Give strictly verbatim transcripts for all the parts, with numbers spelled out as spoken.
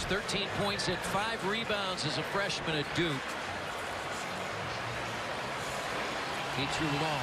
thirteen points and five rebounds as a freshman at Duke. He drew long.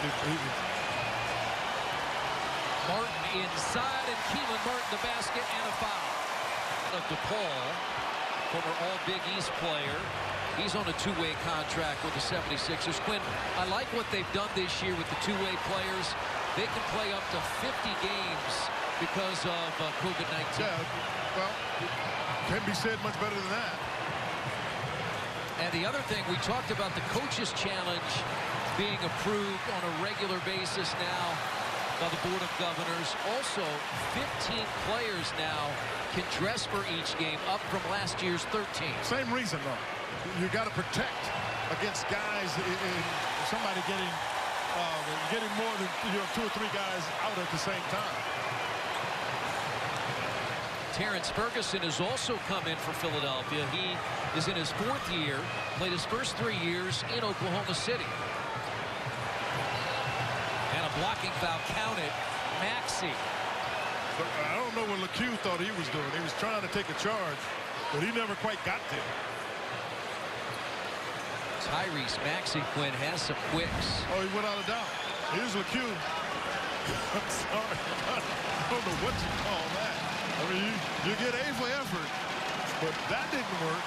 Martin inside, and Keelan Martin the basket and a foul. Of DePaul, former All-Big East player. He's on a two-way contract with the seventy-sixers. Quinn, I like what they've done this year with the two-way players. They can play up to fifty games because of uh, COVID nineteen. Yeah, well, can't be said much better than that. And the other thing, we talked about the Coaches Challenge being approved on a regular basis now by the Board of Governors. Also, fifteen players now can dress for each game, up from last year's thirteen. Same reason, though. You got to protect against guys, in, in somebody getting uh, getting more than you know, two or three guys out at the same time. Terrence Ferguson has also come in for Philadelphia. He is in his fourth year, played his first three years in Oklahoma City. And a blocking foul counted. Maxey. But I don't know what LeCue thought he was doing. He was trying to take a charge, but he never quite got there. Tyrese Maxey, Quinn, has some quicks. Oh, he without a doubt. Here's LeCue. I'm sorry. I don't know what you call that. I mean, you, you get A for effort, but that didn't work.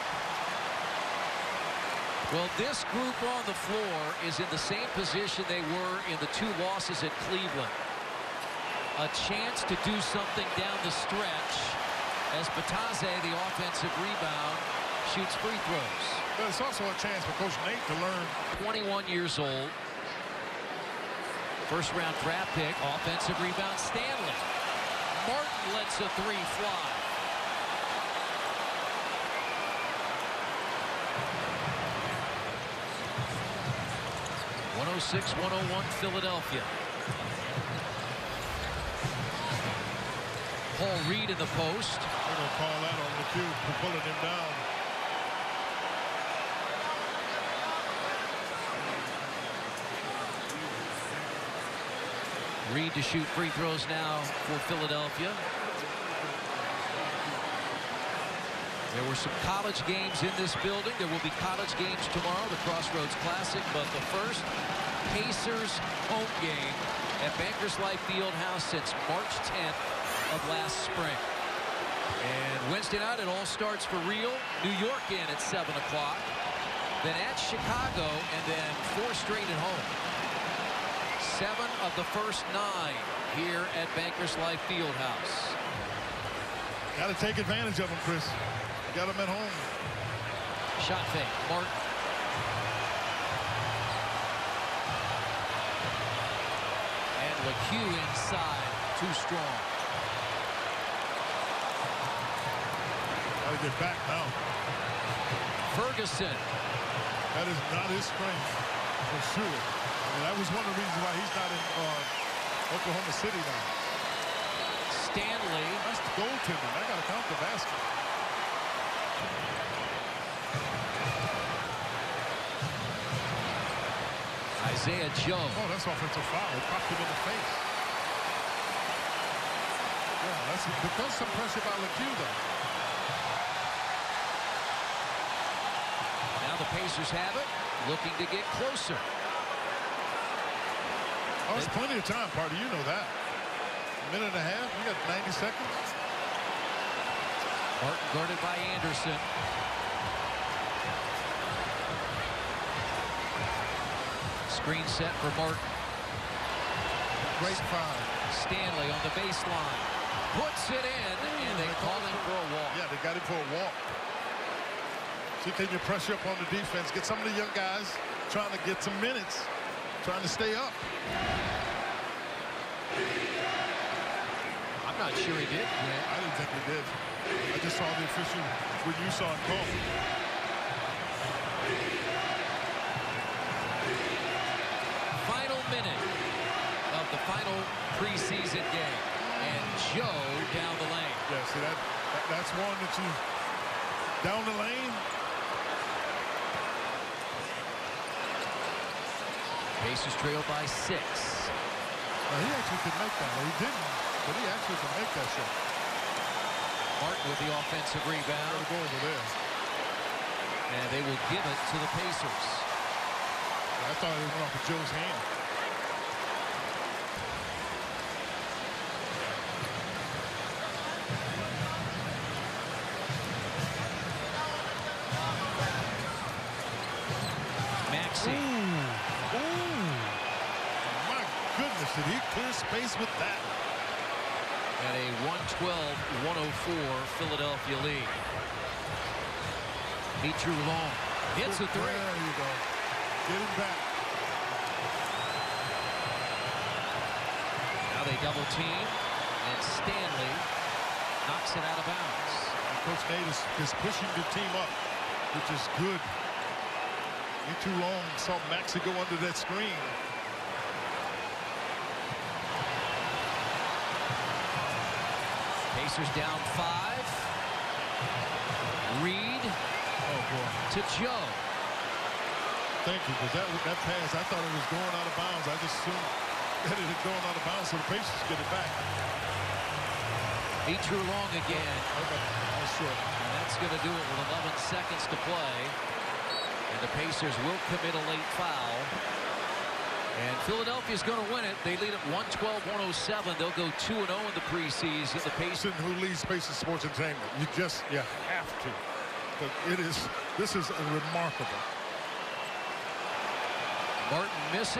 Well, this group on the floor is in the same position they were in the two losses at Cleveland. A chance to do something down the stretch as Batase, the offensive rebound, shoots free throws. But it's also a chance for Coach Nate to learn. twenty-one years old. First round draft pick, offensive rebound, Stanley. Martin lets a three fly. one oh six one oh one Philadelphia. Paul Reed in the post. They're going to call that on LeCue for pulling him down. Reed to shoot free throws now for Philadelphia. There were some college games in this building. There will be college games tomorrow, the Crossroads Classic. But the first Pacers home game at Bankers Life Fieldhouse since March tenth of last spring. And Wednesday night it all starts for real. New York in at seven o'clock. Then at Chicago, and then four straight at home. Seven of the first nine here at Bankers Life Fieldhouse. Got to take advantage of them, Chris. Got them at home. Shot fake, Martin. And LeCue inside, too strong. Got to get back now. Ferguson. That is not his strength, for sure. And that was one of the reasons why he's not in uh, Oklahoma City now. Stanley. That's the goaltender. I got to count the basket. Isaiah Joe. Oh, that's offensive foul. It popped him in the face. Yeah, that's because some pressure by LeCue, though. Now the Pacers have it, looking to get closer. Oh, there's plenty of time, Party. You know that. A minute and a half. You got ninety seconds. Martin guarded by Anderson. Screen set for Martin. Great find. Stanley on the baseline. Puts it in, and they call him for a walk. Yeah, they got him for a walk. See, can you pressure up on the defense? Get some of the young guys trying to get some minutes, trying to stay up. I'm not sure he did. Yeah, I didn't think he did. I just saw the official when you saw him call. Final minute of the final preseason game. And Joe down the lane. Yeah, see, that, that that's one that you down the lane. Pacers trail by six. Well, he actually could make that. Well, he didn't, but he actually can make that shot. Martin with the offensive rebound. Go over there. And they will give it to the Pacers. I thought it went off of Joe's hand. Maxey. Ooh. Ooh. My goodness, did he clear space with that? At a one twelve one oh four Philadelphia lead. He drew long. Hits a three. There you go. Get him back. Now they double team. And Stanley knocks it out of bounds. And Coach Nate is, is pushing the team up, which is good. Ain't too long. Saw Maxey go under that screen. Pacers down five. Reed. Oh, boy. To Joe. Thank you, because that, that pass, I thought it was going out of bounds. I just assumed that it had gone out of bounds, so the Pacers get it back. He drew long again. Okay, that's short. And that's going to do it with eleven seconds to play. And the Pacers will commit a late foul. And Philadelphia's going to win it. They lead at one twelve one oh seven. They'll go two and oh in the preseason. The Pacers, Who leads Pacers Sports Entertainment? You just, you have to. But it is, this is remarkable. Martin misses.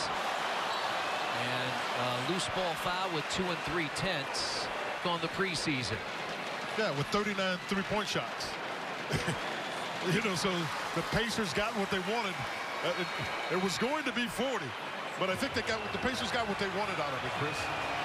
And a loose ball foul with two and three tenths on the preseason. Yeah, with thirty-nine three-point shots. You know, so the Pacers got what they wanted. Uh, it, it was going to be forty, but I think they got the Pacers got what they wanted out of it, Chris.